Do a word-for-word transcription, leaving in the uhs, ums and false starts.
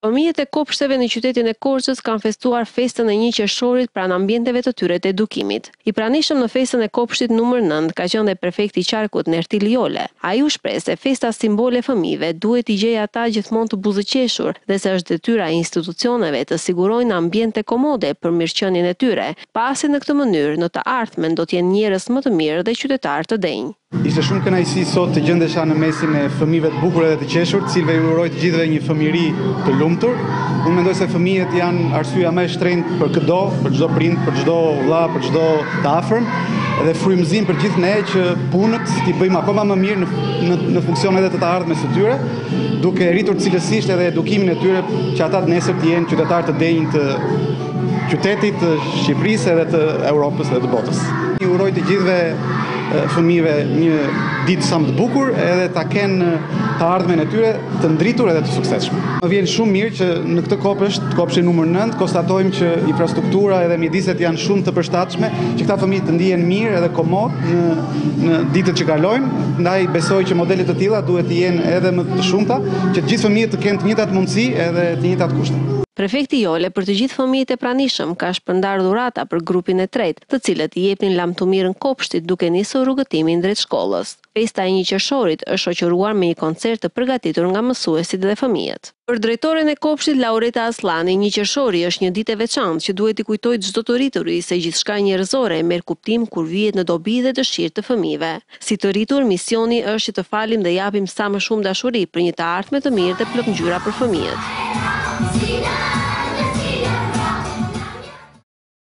Fëmijët e kopshteve në qytetin e Korçës kanë festuar festën e një qershorit pranë ambienteve të tyre të edukimit. I pranishëm në festën e kopshtit numër nënt ka qenë dhe prefekti i Qarkut Nertil Jole. Ai u shpreh se festa simbole e fëmijëve duhet i gjejë ata gjithmonë të buzëqeshur dhe se është detyra e institucioneve të sigurojnë ambiente komode për mirëqenien e tyre, pasi në këtë mënyrë në të ardhmen do të jenë njerëz më të mirë dhe qytetarë të denj. Ishte shumë kënaqësi sot të gjendesha në mesin e fëmijëve të bukur dhe të qeshur, të cilëve ju uroj të gjithëve një fëmijëri të lumtur. Unë mendoj se fëmijët janë arsyeja më e shtrenjtë për çdo, për çdo prind, për çdo vëlla, për çdo të afërm, dhe frymëzim për gjithë ne që punët t'i bëjmë akoma më mirë në, në, në funksion edhe të të ardhmes së tyre, duke rritur cilësisht edhe edukimin e tyre që ata nesër të jenë qytetarë të denj të qytetit, të Shqipërisë edhe të Europës dhe të botës. Ju uroj të gjithëve fëmijëve një ditë sa më të bukur edhe ta kenë të ardhmen e tyre të ndritur edhe të suksesshme. Më vjen shumë mirë që në këtë kopësht, kopshti numër nënt, konstatojmë që infrastruktura edhe mjediset janë shumë të përshtatshme, që këta fëmijë të ndihen mirë edhe komod në, në ditët që kalojnë. Ndaj besoj që modelet të tilla duhet të jenë edhe më të shumta, që të gjithë fëmijët të kenë të njëjtat mundësi edhe të njëjtat kushte. Prefekti Jole për të gjithë fëmijët e pranishëm ka shpërndar dhurata për grupin e tretë, të cilët i jepnin lam të mirën kopshtit duke nisur rrugëtimin drejt shkollës. Festa e një qershorit është shoqëruar me një koncert të përgatitur nga mësuesit dhe fëmijët. Për drejtoren e kopshtit Laureta Aslani, një qershori është një ditë e veçantë që duhet i kutojë çdo të rrituri se gjithçka njerëzore merr kuptim kur vihet në dobi dhe dëshirë të fëmijëve. Si të rritur, misioni është që të falim dhe japim sa më shumë dashuri për një të ardhme të mirë dhe plot ngjyra për fëmijët.